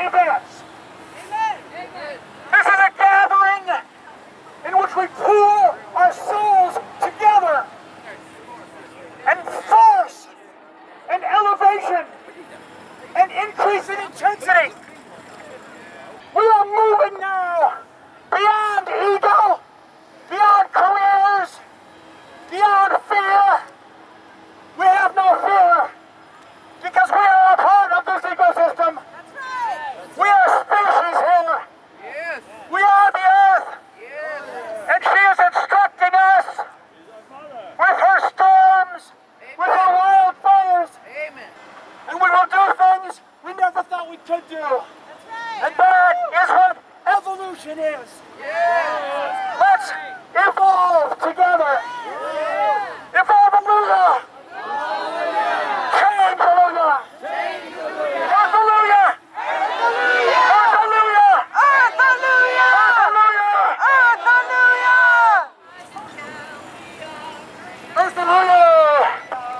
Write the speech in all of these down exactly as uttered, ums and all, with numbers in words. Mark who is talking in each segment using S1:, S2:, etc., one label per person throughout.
S1: events. This is a gathering in which we pool our souls together and force an elevation, an increase in intensity. We are moving now beyond ego, beyond careers, beyond fear. We have no fear because we are a part of this ecosystem.
S2: That's right.
S1: We are a species here.
S3: Yes.
S1: We are the earth.
S3: Yes.
S1: And she is instructing us with her storms, with her wildfires.
S3: Amen.
S1: And we will do things we never thought we could do.
S2: That's right.
S1: And that is what evolution is.
S3: Yes.
S1: Let's evolve together. Evolve, hallelujah. Change, hallelujah. Earth, hallelujah. Earth, hallelujah.
S3: Earth, hallelujah.
S1: Earth, hallelujah.
S3: Earth, hallelujah.
S1: Earth, hallelujah.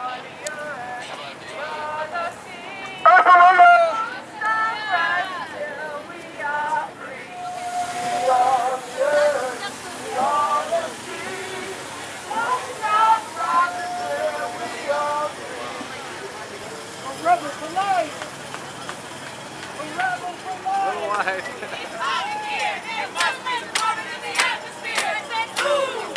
S1: Earth, hallelujah. Rebel for life! A rebel for life!
S3: Life.
S2: It's hot in here. There's something floating in the atmosphere. It says, ooh.